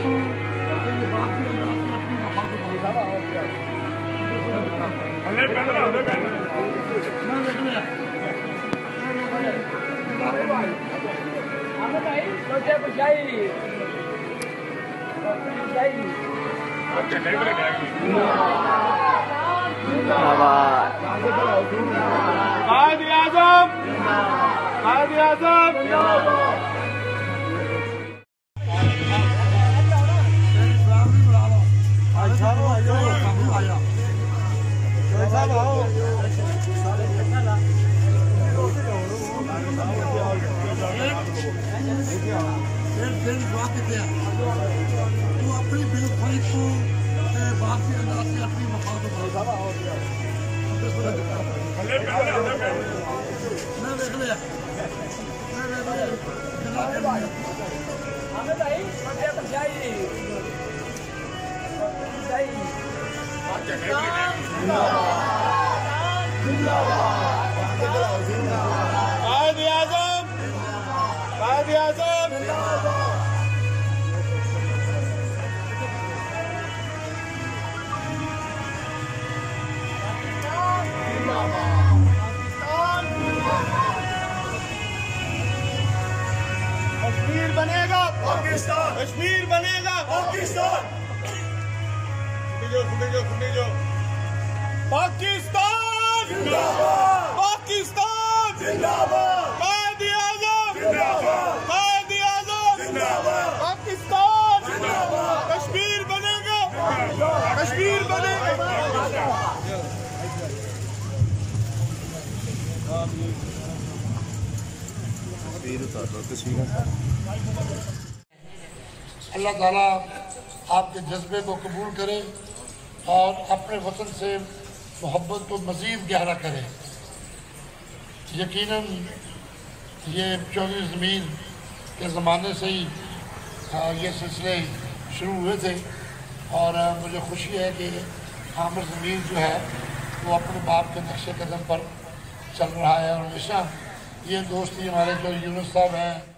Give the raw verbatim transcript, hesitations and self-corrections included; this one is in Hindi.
कश्मीर बनेगा पाकिस्तान, कश्मीर बनेगा पाकिस्तान, पाकिस्तान जिंदाबाद, पाकिस्तान जिंदाबाद, कायद-ए-आज़म जिंदाबाद, कायद-ए-आज़म जिंदाबाद, पाकिस्तान जिंदाबाद, कश्मीर बनेगा, कश्मीर बनेगा। अल्लाह ताला आपके जज्बे को कबूल करे और अपने वतन से मोहब्बत को मज़ीद गहरा करे। यकीनन ये चौधरी ज़मीर के ज़माने से ही ये सिलसिले शुरू हुए थे और मुझे खुशी है कि आमिर ज़मीर जो है वो अपने बाप के नक्शे कदम पर चल रहा है और हमेशा ये दोस्ती हमारे जो यूनुस साहब हैं